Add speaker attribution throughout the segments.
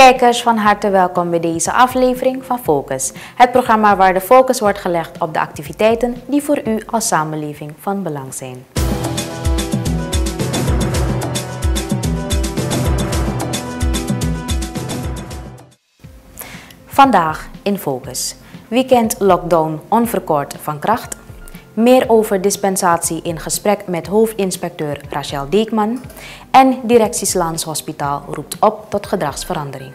Speaker 1: Kijkers, van harte welkom bij deze aflevering van Focus. Het programma waar de focus wordt gelegd op de activiteiten die voor u als samenleving van belang zijn. Vandaag in Focus. Weekend lockdown onverkort van kracht. Meer over dispensatie in gesprek met hoofdinspecteur Rachel Deekman. En Directie Lans Hospitaal roept op tot gedragsverandering.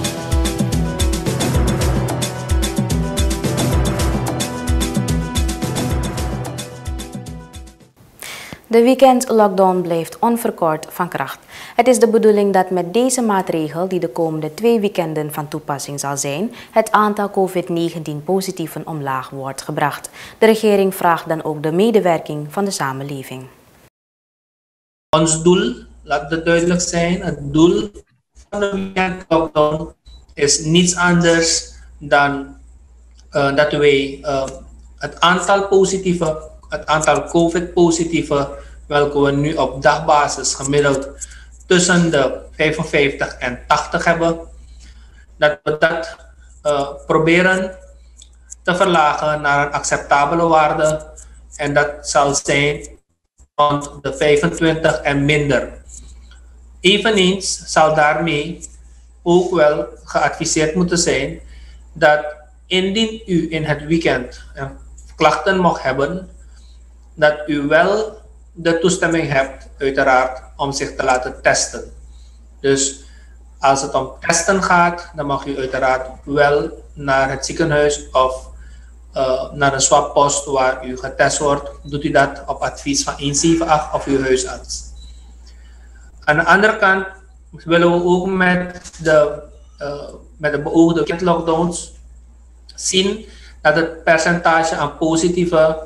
Speaker 1: De weekend-lockdown blijft onverkort van kracht. Het is de bedoeling dat met deze maatregel, die de komende 2 weekenden van toepassing zal zijn, het aantal COVID-19-positieven omlaag wordt gebracht. De regering vraagt dan ook de medewerking van de samenleving.
Speaker 2: Ons doel, laat het duidelijk zijn, het doel van de weekend-lockdown is niets anders dan dat wij het aantal COVID-positieven, welke we nu op dagbasis gemiddeld tussen de 55 en 80 hebben, dat we dat proberen te verlagen naar een acceptabele waarde. En dat zal zijn rond de 25 en minder. Eveneens zal daarmee ook wel geadviseerd moeten zijn dat indien u in het weekend klachten mocht hebben, dat u wel de toestemming hebt, uiteraard, om zich te laten testen. Dus als het om testen gaat, dan mag u uiteraard wel naar het ziekenhuis of naar een swabpost waar u getest wordt. Doet u dat op advies van 178 of uw huisarts. Aan de andere kant willen we ook met de beoogde weekend-lockdowns zien dat het percentage aan positieve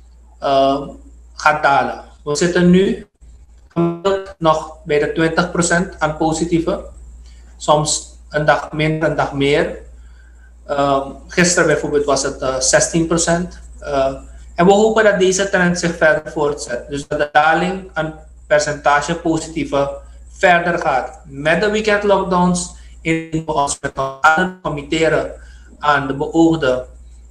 Speaker 2: gaat dalen. We zitten nu nog bij de 20% aan positieve. Soms een dag minder, een dag meer. Gisteren bijvoorbeeld was het 16%. En we hopen dat deze trend zich verder voortzet. Dus dat de daling aan percentage positieve verder gaat. Met de weekend lockdowns in we ons met allen committeren aan de beoogde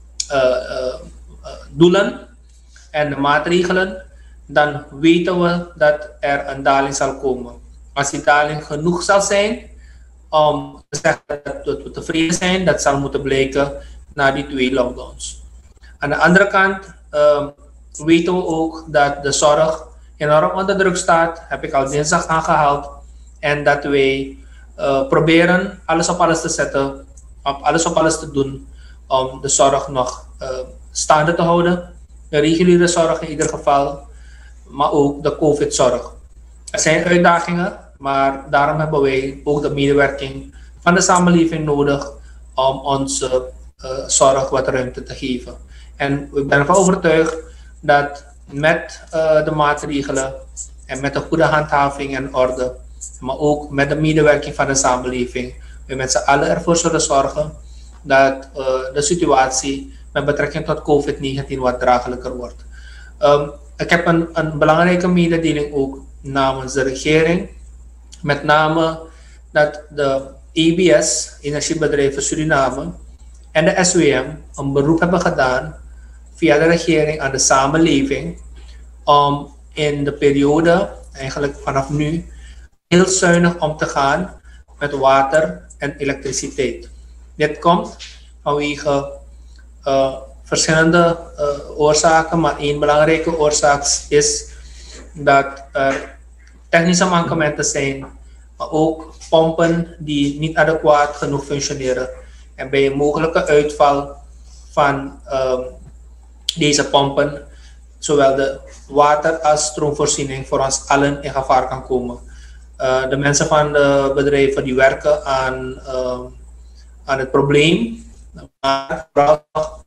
Speaker 2: doelen en de maatregelen, dan weten we dat er een daling zal komen. Als die daling genoeg zal zijn om te zeggen dat we tevreden zijn, dat zal moeten blijken na die 2 lockdowns. Aan de andere kant weten we ook dat de zorg enorm onder druk staat, heb ik al dinsdag aangehaald, en dat wij proberen alles op alles te zetten, alles op alles te doen om de zorg nog staande te houden. De reguliere zorg in ieder geval, maar ook de COVID-zorg. Er zijn uitdagingen, maar daarom hebben wij ook de medewerking van de samenleving nodig om onze zorg wat ruimte te geven. En ik ben ervan overtuigd dat met de maatregelen en met de goede handhaving en orde, maar ook met de medewerking van de samenleving, we met z'n allen ervoor zullen zorgen dat de situatie met betrekking tot COVID-19 wat draaglijker wordt. Ik heb een belangrijke mededeling ook namens de regering. Met name dat de EBS, Energiebedrijven Suriname, en de SWM een beroep hebben gedaan via de regering aan de samenleving om in de periode, eigenlijk vanaf nu, heel zuinig om te gaan met water en elektriciteit. Dit komt vanwege verschillende oorzaken, maar één belangrijke oorzaak is dat er technische mankementen zijn, maar ook pompen die niet adequaat genoeg functioneren. En bij een mogelijke uitval van deze pompen, zowel de water- als stroomvoorziening voor ons allen in gevaar kan komen. De mensen van de bedrijven die werken aan het probleem, maar vooral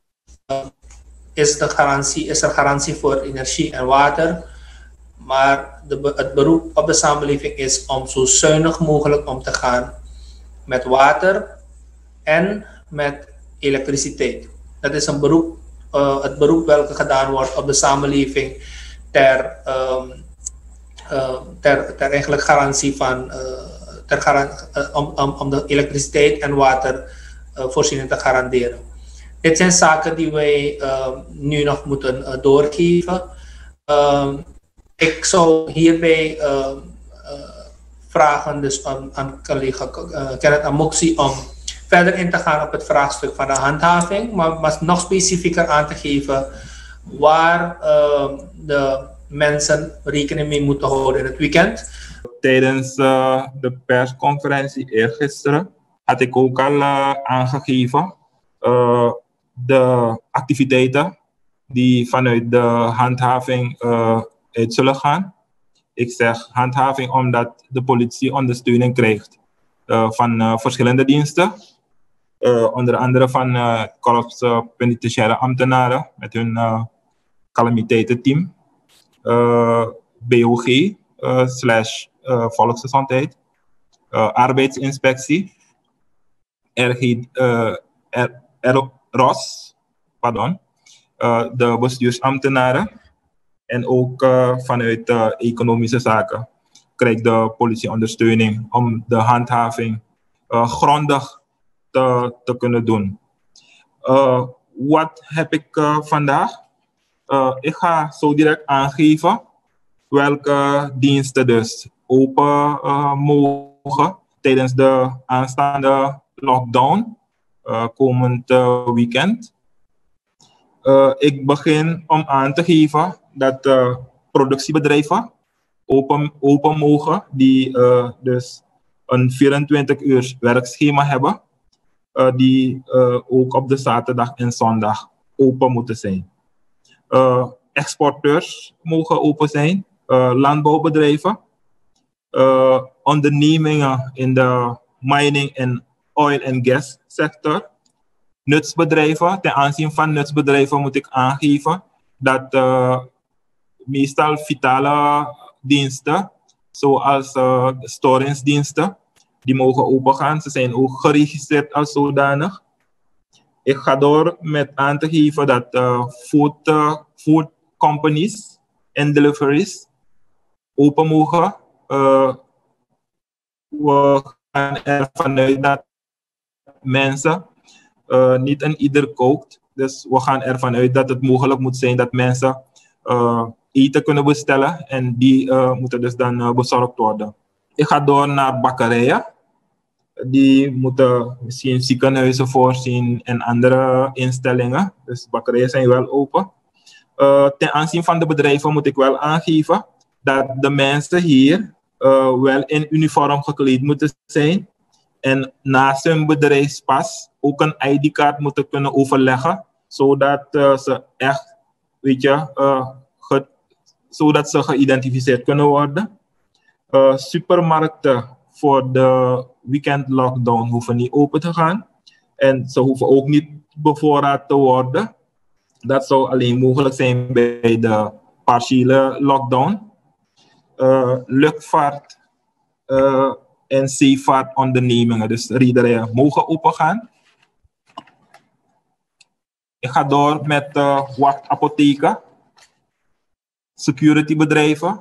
Speaker 2: is er garantie voor energie en water. Maar het beroep op de samenleving is om zo zuinig mogelijk om te gaan met water en met elektriciteit. Dat is een beroep, het beroep welke gedaan wordt op de samenleving ter eigenlijk garantie van om de elektriciteit en watervoorziening te garanderen. Dit zijn zaken die wij nu nog moeten doorgeven. Ik zou hierbij vragen dus aan collega Kenneth Amoxi om verder in te gaan op het vraagstuk van de handhaving, maar nog specifieker aan te geven waar de mensen rekening mee moeten houden in het weekend.
Speaker 3: Tijdens de persconferentie eergisteren had ik ook al aangegeven de activiteiten die vanuit de handhaving uit zullen gaan. Ik zeg handhaving omdat de politie ondersteuning krijgt van verschillende diensten. Onder andere van korps penitentiaire ambtenaren met hun calamiteitenteam. BOG / volksgezondheid. Arbeidsinspectie. ROS. De bestuursambtenaren. En ook vanuit economische zaken krijgt de politie ondersteuning om de handhaving grondig te kunnen doen. Wat heb ik vandaag? Ik ga zo direct aangeven welke diensten dus open mogen tijdens de aanstaande lockdown komend weekend. Ik begin om aan te geven dat productiebedrijven open mogen die dus een 24 uur werkschema hebben, die ook op de zaterdag en zondag open moeten zijn. Exporteurs mogen open zijn, landbouwbedrijven, ondernemingen in de mining en oil en gas sector, nutsbedrijven. Ten aanzien van nutsbedrijven moet ik aangeven dat meestal vitale diensten, zoals storingsdiensten, die mogen opengaan. Ze zijn ook geregistreerd als zodanig. Ik ga door met aan te geven dat food companies en deliveries open mogen. We gaan ervan uit dat mensen niet een ieder kookt. Dus we gaan ervan uit dat het mogelijk moet zijn dat mensen eten kunnen bestellen en die moeten dus dan bezorgd worden. Ik ga door naar bakkerijen. Die moeten misschien ziekenhuizen voorzien en andere instellingen. Dus bakkerijen zijn wel open. Ten aanzien van de bedrijven moet ik wel aangeven dat de mensen hier wel in uniform gekleed moeten zijn. En naast hun bedrijfspas ook een ID-kaart moeten kunnen overleggen. Zodat ze echt, zodat ze geïdentificeerd kunnen worden. Supermarkten voor de weekend lockdown hoeven niet open te gaan. En ze hoeven ook niet bevoorraad te worden. Dat zou alleen mogelijk zijn bij de partiële lockdown. Luchtvaart en zeevaartondernemingen, dus rederijen, mogen opengaan. Ik ga door met wachtapotheken, securitybedrijven,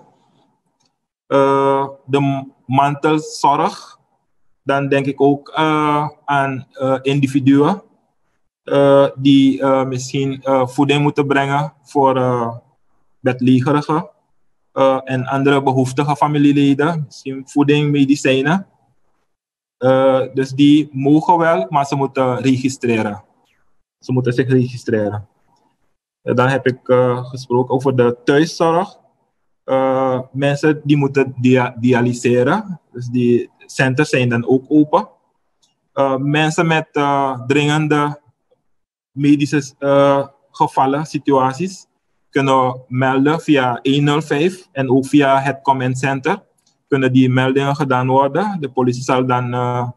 Speaker 3: de mantelzorg. Dan denk ik ook aan individuen die misschien voeding moeten brengen voor bedlegerigen en andere behoeftige familieleden. Misschien voeding, medicijnen. Dus die mogen wel, maar ze moeten registreren. Ze moeten zich registreren. Dan heb ik gesproken over de thuiszorg. Mensen die moeten dialyseren. Dus die centers zijn dan ook open. Mensen met dringende medische gevallen, situaties, kunnen melden via 105 en ook via het comment center. Kunnen die meldingen gedaan worden. De politie zal dan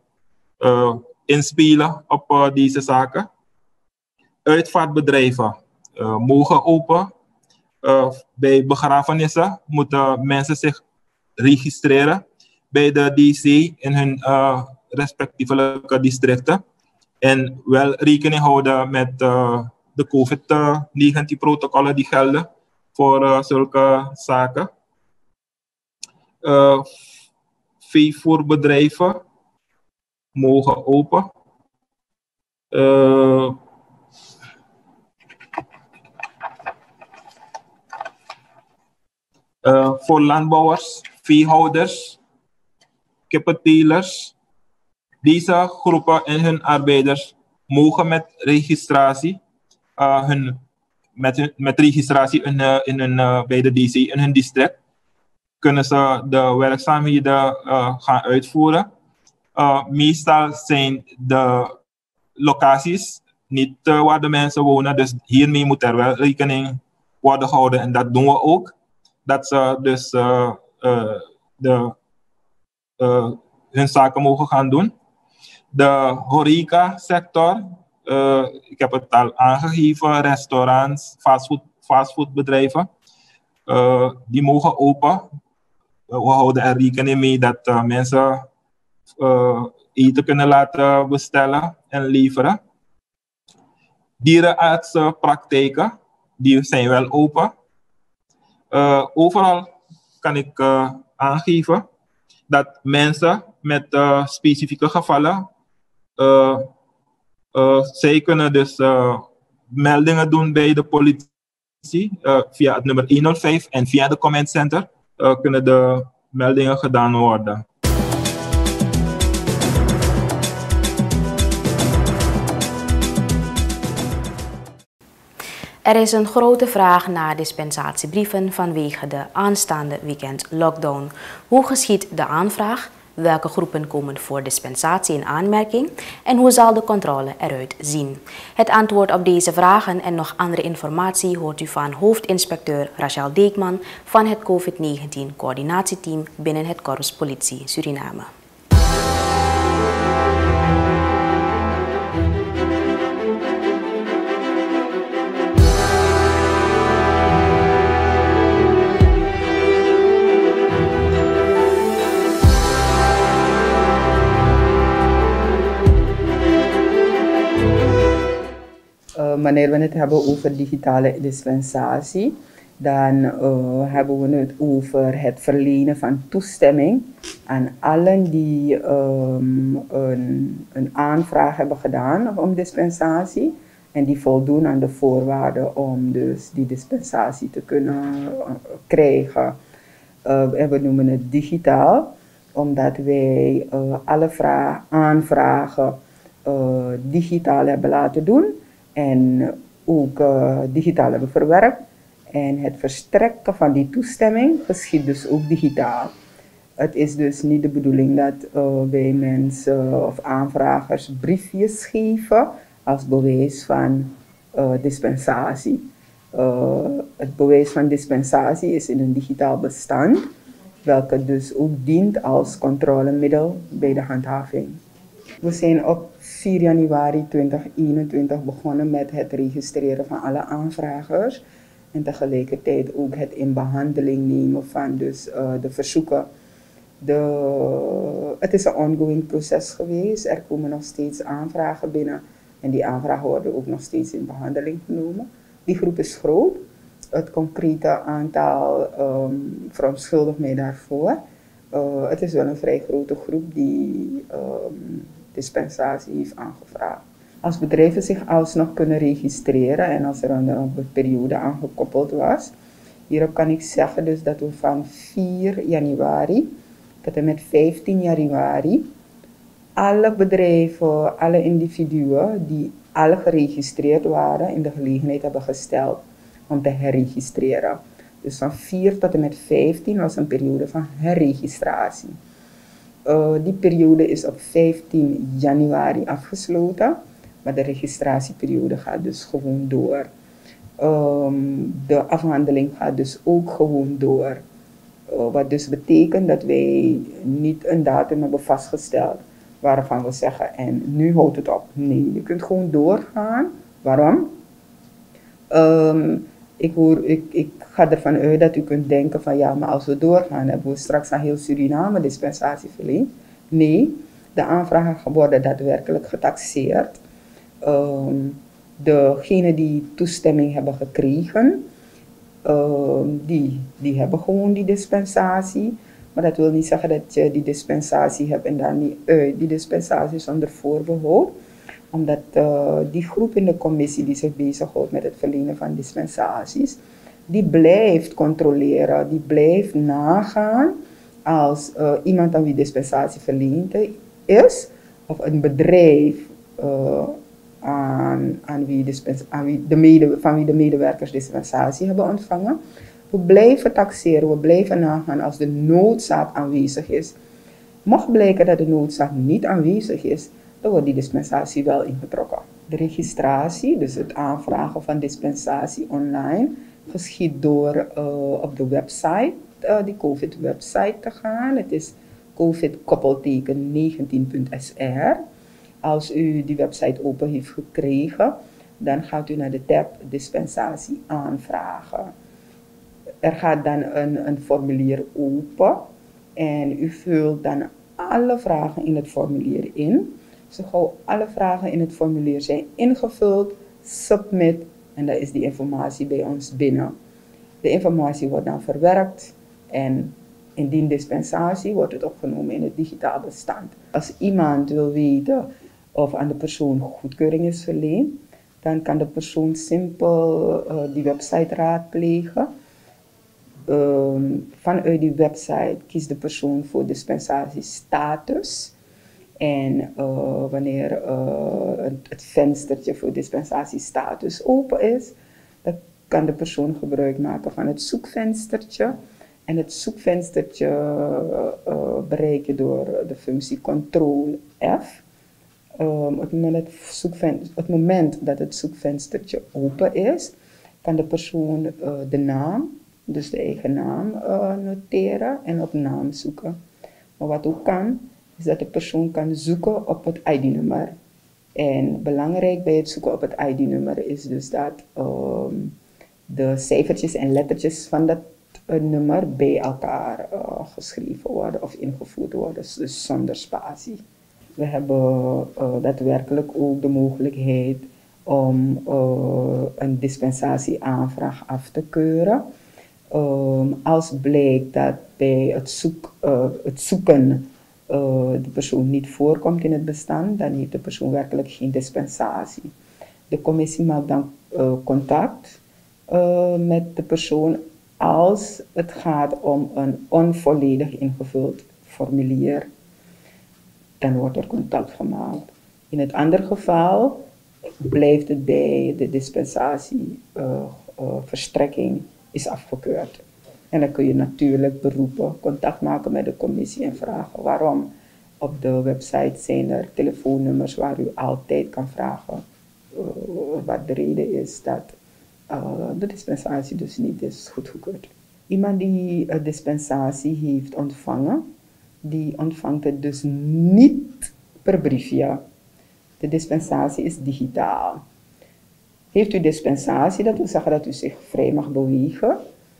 Speaker 3: inspelen op deze zaken. Uitvaartbedrijven mogen open. Bij begrafenissen moeten mensen zich registreren bij de DC in hun respectievelijke districten. En wel rekening houden met de COVID-19 protocollen die gelden voor zulke zaken. veevoerbedrijven mogen open. Voor landbouwers, veehouders, kippentelers. Deze groepen en hun arbeiders mogen met registratie, met registratie in hun, bij de DC in hun district, kunnen ze de werkzaamheden gaan uitvoeren. Meestal zijn de locaties niet waar de mensen wonen, dus hiermee moet er wel rekening worden gehouden en dat doen we ook. Dat ze dus hun zaken mogen gaan doen. De horeca-sector, ik heb het al aangegeven, restaurants, fastfoodbedrijven, die mogen open. We houden er rekening mee dat mensen eten kunnen laten bestellen en leveren. Dierenartsenpraktijken, die zijn wel open. Overal kan ik aangeven dat mensen met specifieke gevallen, zij kunnen dus meldingen doen bij de politie via het nummer 105 en via de comment center kunnen de meldingen gedaan worden.
Speaker 1: Er is een grote vraag naar dispensatiebrieven vanwege de aanstaande weekend lockdown. Hoe geschiet de aanvraag? Welke groepen komen voor dispensatie in aanmerking? En hoe zal de controle eruit zien? Het antwoord op deze vragen en nog andere informatie hoort u van hoofdinspecteur Rachel Deekman van het COVID-19 coördinatieteam binnen het Korps Politie Suriname.
Speaker 4: Wanneer we het hebben over digitale dispensatie, dan hebben we het over het verlenen van toestemming aan allen die een aanvraag hebben gedaan om dispensatie en die voldoen aan de voorwaarden om dus die dispensatie te kunnen krijgen. We noemen het digitaal, omdat wij alle aanvragen digitaal hebben laten doen. En ook digitaal hebben verwerkt. En het verstrekken van die toestemming geschiet dus ook digitaal. Het is dus niet de bedoeling dat wij mensen of aanvragers briefjes geven als bewijs van dispensatie. Het bewijs van dispensatie is in een digitaal bestand, welke dus ook dient als controlemiddel bij de handhaving. We zijn op 4 januari 2021 begonnen met het registreren van alle aanvragers en tegelijkertijd ook het in behandeling nemen van dus, de verzoeken. Het is een ongoing proces geweest, er komen nog steeds aanvragen binnen en die aanvragen worden ook nog steeds in behandeling genomen. Die groep is groot, het concrete aantal verontschuldigt mij daarvoor. Het is wel een vrij grote groep die dispensatie heeft aangevraagd. Als bedrijven zich alsnog kunnen registreren en als er een periode aan gekoppeld was, hierop kan ik zeggen dus dat we van 4 januari tot en met 15 januari alle bedrijven, alle individuen die al geregistreerd waren in de gelegenheid hebben gesteld om te herregistreren. Dus van 4 tot en met 15 was een periode van herregistratie. Die periode is op 15 januari afgesloten, maar de registratieperiode gaat dus gewoon door. De afhandeling gaat dus ook gewoon door. Wat dus betekent dat wij niet een datum hebben vastgesteld waarvan we zeggen en nu houdt het op. Nee, je kunt gewoon doorgaan. Waarom? Ik ga ervan uit dat u kunt denken van ja, maar als we doorgaan hebben we straks aan heel Suriname dispensatie verleend. Nee, de aanvragen worden daadwerkelijk getaxeerd. Degenen die toestemming hebben gekregen, die hebben gewoon die dispensatie. Maar dat wil niet zeggen dat je die dispensatie hebt en daar niet uit. Die dispensatie is onder voorbehoud, omdat die groep in de commissie die zich bezighoudt met het verlenen van dispensaties, die blijft controleren, die blijft nagaan als iemand aan wie dispensatie verleend is, of een bedrijf van wie de medewerkers dispensatie hebben ontvangen. We blijven taxeren, we blijven nagaan als de noodzaak aanwezig is. Mocht blijken dat de noodzaak niet aanwezig is, dan wordt die dispensatie wel ingetrokken. De registratie, dus het aanvragen van dispensatie online, geschiet door op de website, die COVID-website te gaan. Het is covid-19.sr. Als u die website open heeft gekregen, dan gaat u naar de tab dispensatie aanvragen. Er gaat dan een formulier open en u vult dan alle vragen in het formulier in. Zo gauw alle vragen in het formulier zijn ingevuld, submit en dan is die informatie bij ons binnen. De informatie wordt dan verwerkt en indien dispensatie wordt het opgenomen in het digitaal bestand. Als iemand wil weten of aan de persoon goedkeuring is verleend, dan kan de persoon simpel die website raadplegen. Vanuit die website kiest de persoon voor dispensatiestatus. En wanneer het venstertje voor dispensatiestatus open is, dan kan de persoon gebruik maken van het zoekvenstertje. En het zoekvenstertje bereik je door de functie Ctrl+F. Op het moment dat het zoekvenstertje open is, kan de persoon de naam, dus de eigen naam, noteren en op naam zoeken. Maar wat ook kan, is dat de persoon kan zoeken op het ID-nummer. En belangrijk bij het zoeken op het ID-nummer is dus dat de cijfertjes en lettertjes van dat nummer bij elkaar geschreven worden of ingevoerd worden, dus zonder spatie. We hebben daadwerkelijk ook de mogelijkheid om een dispensatieaanvraag af te keuren. Als blijkt dat bij het zoeken de persoon niet voorkomt in het bestand, dan heeft de persoon werkelijk geen dispensatie. De commissie maakt dan contact met de persoon als het gaat om een onvolledig ingevuld formulier. Dan wordt er contact gemaakt. In het andere geval blijft het bij de dispensatieverstrekking is afgekeurd. En dan kun je natuurlijk beroepen, contact maken met de commissie en vragen waarom. Op de website zijn er telefoonnummers waar u altijd kan vragen wat de reden is dat de dispensatie dus niet is goedgekeurd. Iemand die een dispensatie heeft ontvangen, die ontvangt het dus niet per briefje. De dispensatie is digitaal. Heeft u dispensatie, dat wil zeggen dat u zich vrij mag bewegen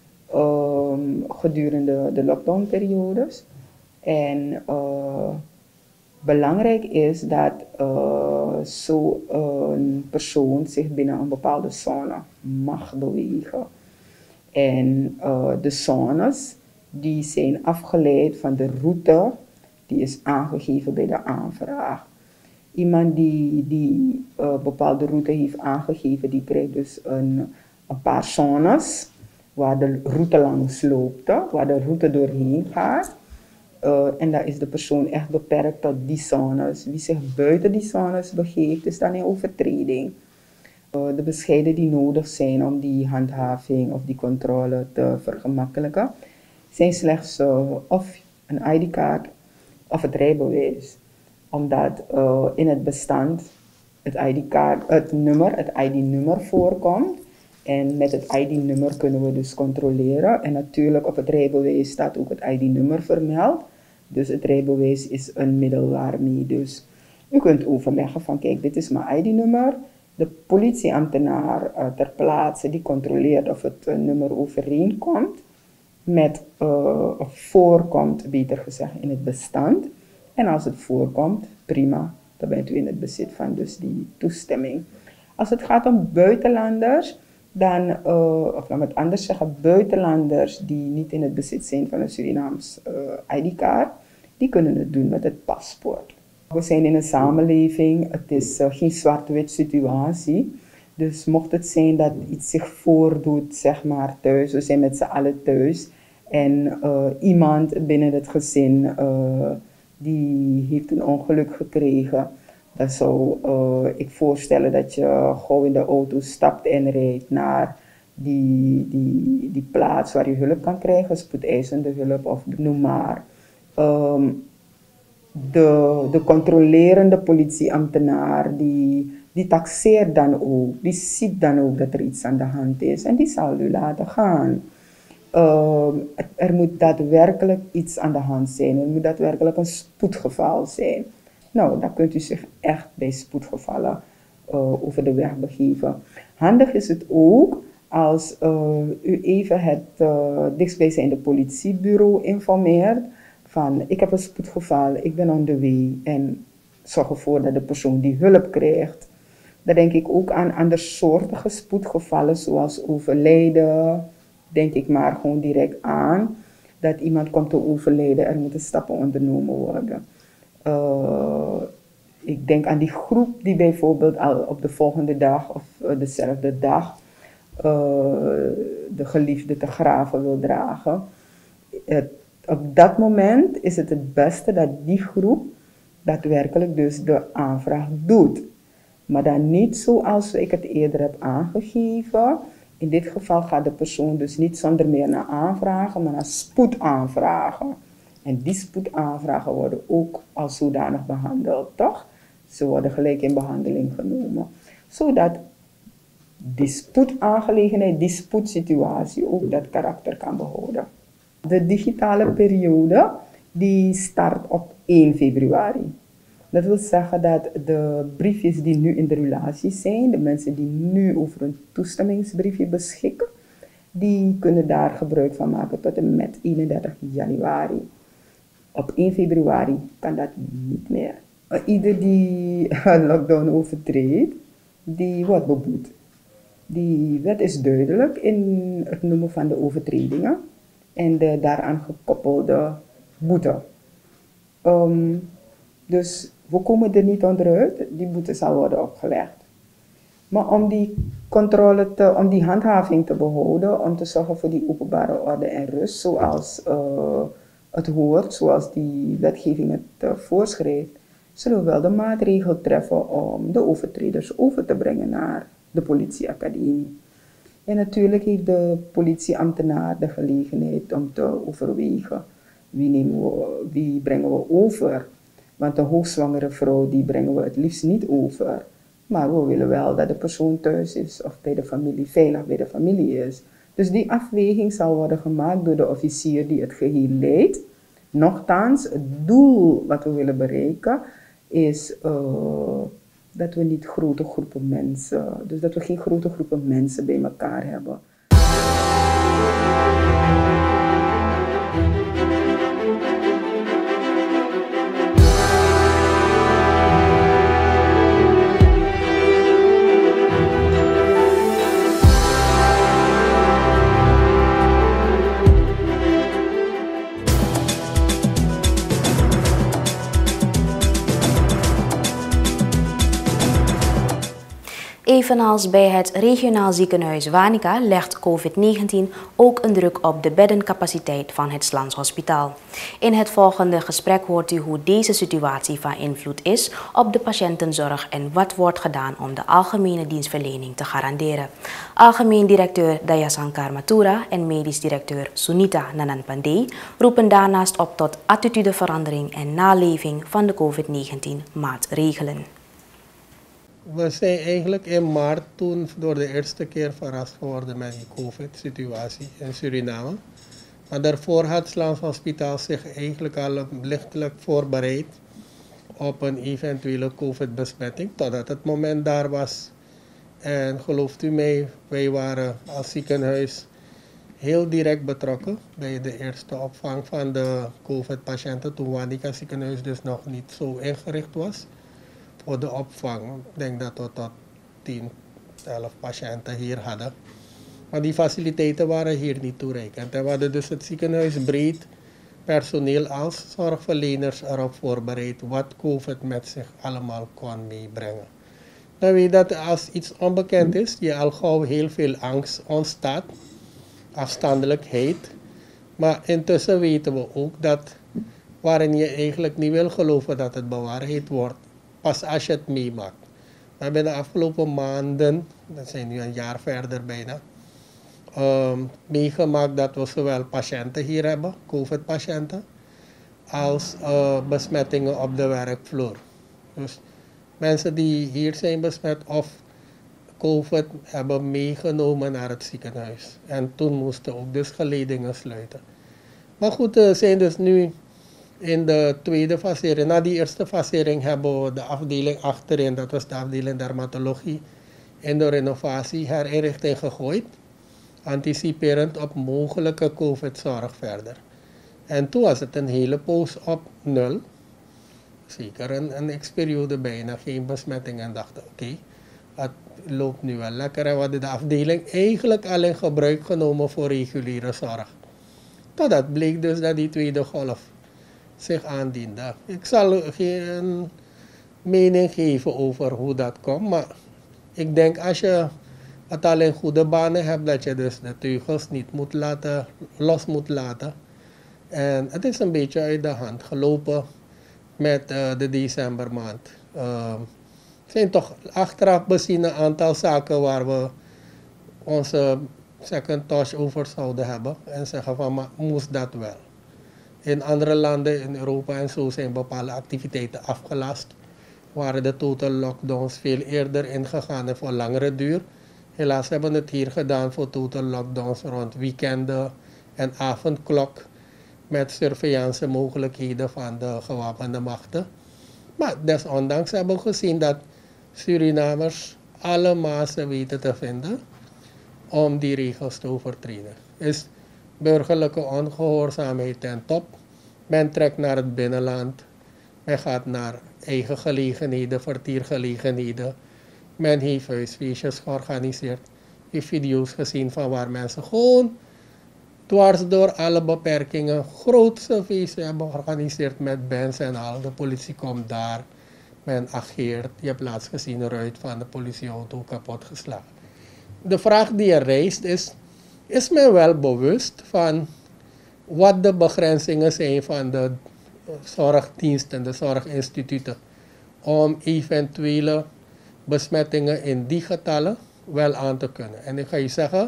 Speaker 4: gedurende de lockdownperiodes. En belangrijk is dat zo'n persoon zich binnen een bepaalde zone mag bewegen. En de zones die zijn afgeleid van de route die is aangegeven bij de aanvraag. Iemand die bepaalde route heeft aangegeven, die krijgt dus een paar zones waar de route langs loopt, waar de route doorheen gaat. En dan is de persoon echt beperkt tot die zones. Wie zich buiten die zones begeeft, is dan in overtreding. De bescheiden die nodig zijn om die handhaving of die controle te vergemakkelijken, zijn slechts of een ID-kaart of het rijbewijs. Omdat in het bestand het ID-nummer voorkomt. En met het ID-nummer kunnen we dus controleren. En natuurlijk op het rijbewijs staat ook het ID-nummer vermeld. Dus het rijbewijs is een middel waarmee dus u kunt overleggen van kijk, dit is mijn ID-nummer. De politieambtenaar ter plaatse die controleert of het nummer overeenkomt met, of voorkomt, beter gezegd, in het bestand. En als het voorkomt, prima, dan bent u in het bezit van dus die toestemming. Als het gaat om buitenlanders, dan, of laat me het anders zeggen, buitenlanders die niet in het bezit zijn van een Surinaams ID-kaart, die kunnen het doen met het paspoort. We zijn in een samenleving, het is geen zwart-wit situatie. Dus mocht het zijn dat iets zich voordoet, zeg maar thuis, we zijn met z'n allen thuis en iemand binnen het gezin die heeft een ongeluk gekregen, dan zou ik voorstellen dat je gauw in de auto stapt en rijdt naar die plaats waar je hulp kan krijgen, spoedeisende hulp of noem maar. De controlerende politieambtenaar die taxeert dan ook, die ziet dan ook dat er iets aan de hand is en die zal u laten gaan. Er moet daadwerkelijk iets aan de hand zijn, er moet daadwerkelijk een spoedgeval zijn. Nou, dan kunt u zich echt bij spoedgevallen over de weg begeven. Handig is het ook als u even het dichtstbijzijnde politiebureau informeert van ik heb een spoedgeval, ik ben on the way en zorg ervoor dat de persoon die hulp krijgt. Dan denk ik ook aan andersoortige spoedgevallen zoals overlijden, denk ik maar gewoon direct aan dat iemand komt te overlijden, er moeten stappen ondernomen worden. Ik denk aan die groep die bijvoorbeeld al op de volgende dag of dezelfde dag de geliefde te graven wil dragen. Op dat moment is het beste dat die groep daadwerkelijk dus de aanvraag doet. Maar dan niet zoals ik het eerder heb aangegeven. In dit geval gaat de persoon dus niet zonder meer naar aanvragen, maar naar spoedaanvragen. En die spoedaanvragen worden ook als zodanig behandeld, toch? Ze worden gelijk in behandeling genomen. Zodat die spoedaangelegenheid, die spoedsituatie ook dat karakter kan behouden. De digitale periode die start op 1 februari. Dat wil zeggen dat de briefjes die nu in de relatie zijn, de mensen die nu over een toestemmingsbriefje beschikken, die kunnen daar gebruik van maken tot en met 31 januari. Op 1 februari kan dat niet meer. Ieder die een lockdown overtreedt, die wordt beboet. Die wet is duidelijk in het noemen van de overtredingen en de daaraan gekoppelde boete. Dus we komen er niet onderuit, die boete zal worden opgelegd. Maar om die controle om die handhaving te behouden, om te zorgen voor die openbare orde en rust, zoals het hoort, zoals die wetgeving het voorschrijft, zullen we wel de maatregel treffen om de overtreders over te brengen naar de politieacademie. En natuurlijk heeft de politieambtenaar de gelegenheid om te overwegen wie brengen we over. Want een hoogzwangere vrouw die brengen we het liefst niet over. Maar we willen wel dat de persoon thuis is of bij de familie, veilig bij de familie is. Dus die afweging zal worden gemaakt door de officier die het geheel leidt. Nochtans, het doel wat we willen bereiken is dat we niet grote groepen mensen, dus dat we geen grote groepen mensen bij elkaar hebben.
Speaker 1: Evenals bij het regionaal ziekenhuis Wanica legt COVID-19 ook een druk op de beddencapaciteit van het Slans Hospitaal. In het volgende gesprek hoort u hoe deze situatie van invloed is op de patiëntenzorg en wat wordt gedaan om de algemene dienstverlening te garanderen. Algemeen directeur Dayasankar Mathura en medisch directeur Sunita Nananpandey roepen daarnaast op tot attitudeverandering en naleving van de COVID-19 maatregelen.
Speaker 5: We zijn eigenlijk in maart toen door de eerste keer verrast geworden met die COVID-situatie in Suriname. Maar daarvoor had het Slans Hospitaal zich eigenlijk al lichtelijk voorbereid op een eventuele COVID-besmetting, totdat het moment daar was. En gelooft u mij, wij waren als ziekenhuis heel direct betrokken bij de eerste opvang van de COVID-patiënten, toen Wanica ziekenhuis dus nog niet zo ingericht was voor de opvang. Ik denk dat we tot 10, 11 patiënten hier hadden. Maar die faciliteiten waren hier niet toereikend. En we hadden dus het ziekenhuis breed, personeel als zorgverleners erop voorbereid wat COVID met zich allemaal kon meebrengen. Dan weet je dat als iets onbekend is, je al gauw heel veel angst ontstaat, afstandelijkheid. Maar intussen weten we ook dat waarin je eigenlijk niet wil geloven dat het bewaarheid wordt, pas als je het meemaakt. We hebben de afgelopen maanden, dat zijn nu een jaar verder bijna, meegemaakt dat we zowel patiënten hier hebben, COVID-patiënten, als besmettingen op de werkvloer. Dus mensen die hier zijn besmet of COVID hebben meegenomen naar het ziekenhuis. En toen moesten ook dus geledingen sluiten. Maar goed, we zijn dus nu in de tweede fasering. Na die eerste fasering hebben we de afdeling achterin, dat was de afdeling dermatologie, in de renovatie herinrichting gegooid, anticiperend op mogelijke COVID-zorg verder. En toen was het een hele poos op 0. Zeker een x-periode bijna, geen besmetting. En dachten, oké, het loopt nu wel lekker. En we hadden de afdeling eigenlijk al in gebruik genomen voor reguliere zorg. Totdat bleek dus dat die tweede golf zich aandiende. Ik zal geen mening geven over hoe dat komt, maar ik denk als je het al in goede banen hebt, dat je dus de teugels niet moet laten, los moet laten. En het is een beetje uit de hand gelopen met de decembermaand. Het zijn toch achteraf bezien een aantal zaken waar we onze second touch over zouden hebben. En zeggen van, maar moest dat wel? In andere landen in Europa en zo zijn bepaalde activiteiten afgelast. Waren de total lockdowns veel eerder ingegaan en voor langere duur. Helaas hebben we het hier gedaan voor total lockdowns rond weekenden en avondklok. Met surveillance mogelijkheden van de gewapende machten. Maar desondanks hebben we gezien dat Surinamers alle mazen weten te vinden om die regels te overtreden. Is burgerlijke ongehoorzaamheid ten top. Men trekt naar het binnenland. Men gaat naar eigen gelegenheden, vertiergelegenheden. Men heeft huisfeestjes georganiseerd. Je hebt video's gezien van waar mensen gewoon dwars door alle beperkingen grootse feesten hebben georganiseerd met bands en al. De politie komt daar. Men ageert. Je hebt laatst gezien de ruit van de politieauto kapot geslagen. De vraag die je rijst is men wel bewust van wat de begrenzingen zijn van de zorgdiensten, de zorginstituten, om eventuele besmettingen in die getallen wel aan te kunnen. En ik ga je zeggen,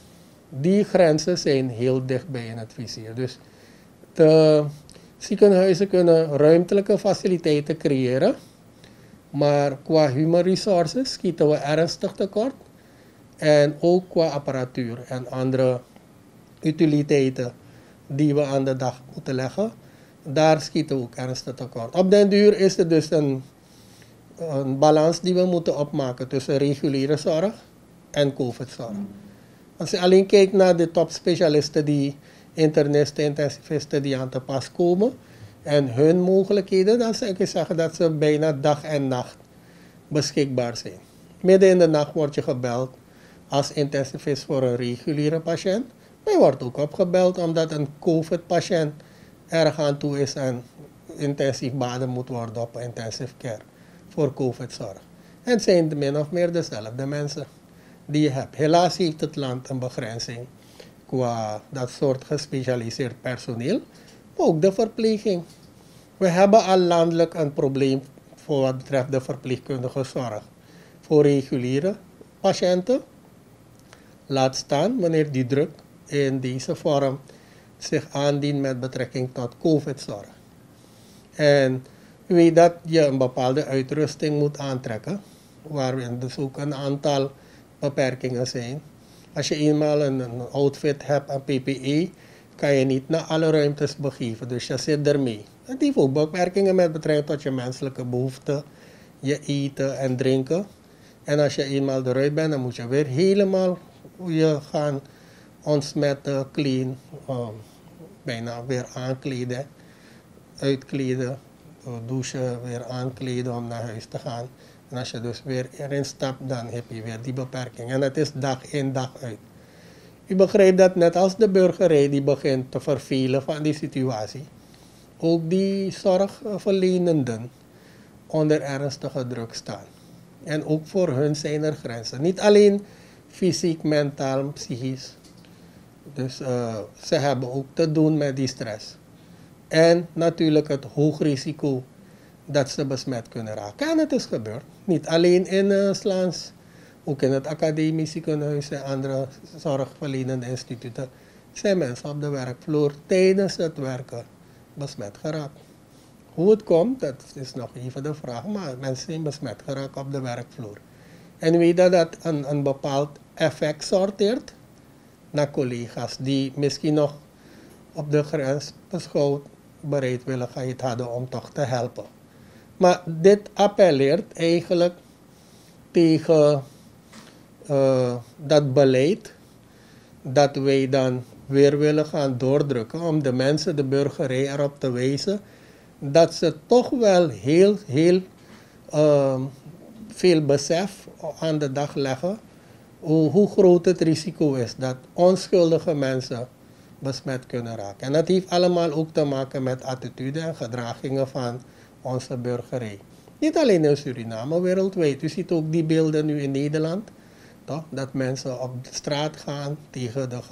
Speaker 5: die grenzen zijn heel dichtbij in het vizier. Dus de ziekenhuizen kunnen ruimtelijke faciliteiten creëren, maar qua human resources schieten we ernstig tekort. En ook qua apparatuur en andere utiliteiten die we aan de dag moeten leggen, daar schieten we ook ernstig tekort. Op den duur is er dus een balans die we moeten opmaken tussen reguliere zorg en COVID-zorg. Als je alleen kijkt naar de topspecialisten, die internisten, intensivisten die aan te pas komen en hun mogelijkheden, dan zou ik zeggen dat ze bijna dag en nacht beschikbaar zijn. Midden in de nacht word je gebeld als intensivist voor een reguliere patiënt. Maar je wordt ook opgebeld omdat een COVID-patiënt erg aan toe is en intensief baden moet worden op intensive care voor COVID-zorg. En het zijn min of meer dezelfde mensen die je hebt. Helaas heeft het land een begrenzing qua dat soort gespecialiseerd personeel, maar ook de verpleging. We hebben al landelijk een probleem voor wat betreft de verpleegkundige zorg voor reguliere patiënten. Laat staan wanneer die druk in deze vorm zich aandient met betrekking tot COVID-zorg. En u weet dat je een bepaalde uitrusting moet aantrekken, waarin dus ook een aantal beperkingen zijn. Als je eenmaal een outfit hebt, een PPE, kan je niet naar alle ruimtes begeven, dus je zit ermee. Het heeft ook beperkingen met betrekking tot je menselijke behoeften, je eten en drinken. En als je eenmaal eruit bent, dan moet je weer helemaal je gaan ontsmetten, clean, bijna weer aankleden, uitkleden, douchen, weer aankleden om naar huis te gaan. En als je dus weer erin stapt, dan heb je weer die beperking. En het is dag in, dag uit. U begrijpt dat net als de burgerij die begint te vervelen van die situatie, ook die zorgverlenenden onder ernstige druk staan. En ook voor hun zijn er grenzen. Niet alleen fysiek, mentaal, psychisch. Dus ze hebben ook te doen met die stress. En natuurlijk het hoog risico dat ze besmet kunnen raken. En het is gebeurd. Niet alleen in Slaans, ook in het academisch ziekenhuis en andere zorgverlenende instituten zijn mensen op de werkvloer tijdens het werken besmet geraakt. Hoe het komt, dat is nog even de vraag, maar mensen zijn besmet geraakt op de werkvloer. En weet dat een bepaald effect sorteert naar collega's die misschien nog op de grens beschouwd bereidwilligheid hadden om toch te helpen. Maar dit appelleert eigenlijk tegen dat beleid dat wij dan weer willen gaan doordrukken om de mensen, de burgerij erop te wijzen dat ze toch wel heel veel besef aan de dag leggen hoe groot het risico is dat onschuldige mensen besmet kunnen raken. En dat heeft allemaal ook te maken met attitude en gedragingen van onze burgerij. Niet alleen in Suriname, wereldwijd. U ziet ook die beelden nu in Nederland. Toch? Dat mensen op de straat gaan tegen de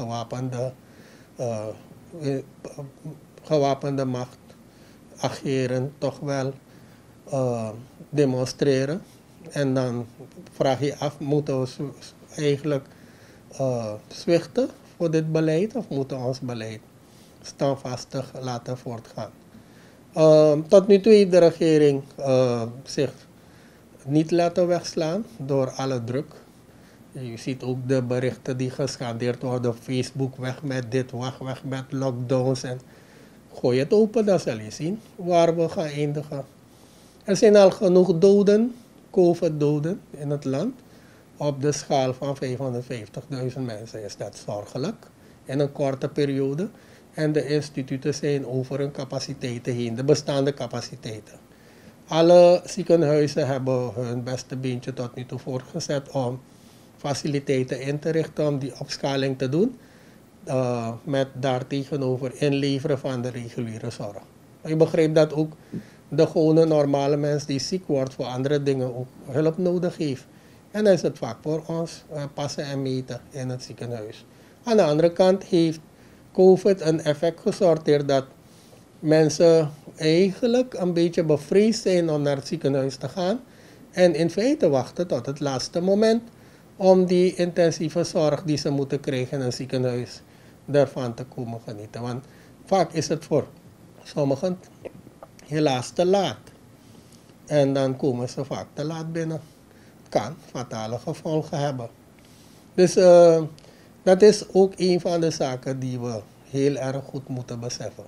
Speaker 5: gewapende macht ageren, toch wel demonstreren. En dan vraag je af, moeten we eigenlijk zwichten voor dit beleid of moeten we ons beleid standvastig laten voortgaan? Tot nu toe heeft de regering zich niet laten wegslaan door alle druk. Je ziet ook de berichten die gescandeerd worden op Facebook, weg met dit, weg met lockdowns. En gooi het open, dan zal je zien waar we gaan eindigen. Er zijn al genoeg doden, COVID-doden in het land. Op de schaal van 550.000 mensen is dat zorgelijk in een korte periode. En de instituten zijn over hun capaciteiten heen, de bestaande capaciteiten. Alle ziekenhuizen hebben hun beste beentje tot nu toe voortgezet om faciliteiten in te richten om die opschaling te doen. Met daartegenover inleveren van de reguliere zorg. Je begrijpt dat ook de gewone normale mens die ziek wordt voor andere dingen ook hulp nodig heeft. En dan is het vaak voor ons passen en meten in het ziekenhuis. Aan de andere kant heeft COVID een effect gesorteerd dat mensen eigenlijk een beetje bevreesd zijn om naar het ziekenhuis te gaan. En in feite wachten tot het laatste moment om die intensieve zorg die ze moeten krijgen in een ziekenhuis daarvan te komen genieten. Want vaak is het voor sommigen helaas te laat. En dan komen ze vaak te laat binnen. Het kan fatale gevolgen hebben. Dus dat is ook een van de zaken die we heel erg goed moeten beseffen.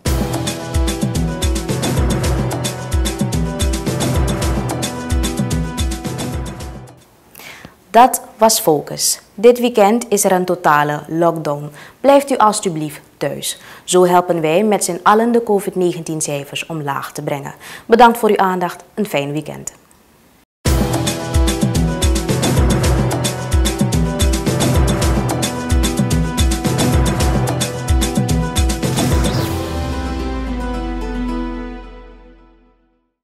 Speaker 1: Dat was Focus. Dit weekend is er een totale lockdown. Blijft u alstublieft thuis. Zo helpen wij met z'n allen de COVID-19-cijfers omlaag te brengen. Bedankt voor uw aandacht. Een fijn weekend.